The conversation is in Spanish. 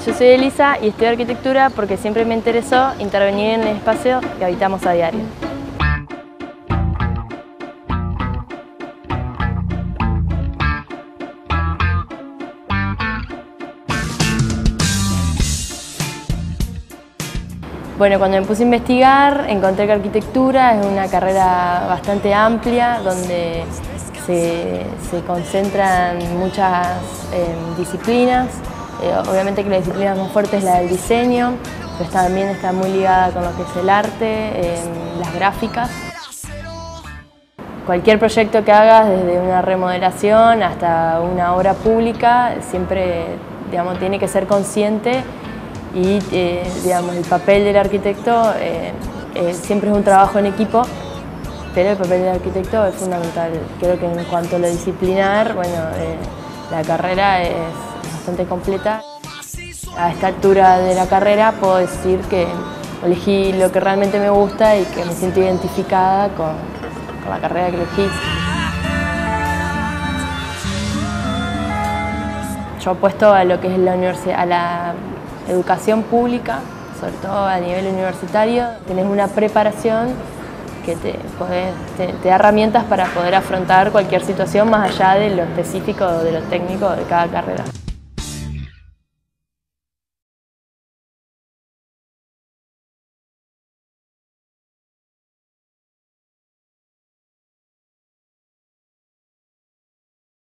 Yo soy Elisa y estudio arquitectura porque siempre me interesó intervenir en el espacio que habitamos a diario. Bueno, cuando me puse a investigar encontré que arquitectura es una carrera bastante amplia donde se concentran muchas disciplinas. Obviamente que la disciplina más fuerte es la del diseño, pero también está muy ligada con lo que es el arte, las gráficas. Cualquier proyecto que hagas, desde una remodelación hasta una obra pública, siempre tiene que ser consciente y el papel del arquitecto siempre es un trabajo en equipo, pero el papel del arquitecto es fundamental. Creo que en cuanto a lo disciplinar, la carrera es bastante completa. A esta altura de la carrera puedo decir que elegí lo que realmente me gusta y que me siento identificada con la carrera que elegí. Yo apuesto a lo que es la universidad, a la educación pública, sobre todo a nivel universitario. Tienes una preparación que te da herramientas para poder afrontar cualquier situación más allá de lo específico, de lo técnico de cada carrera.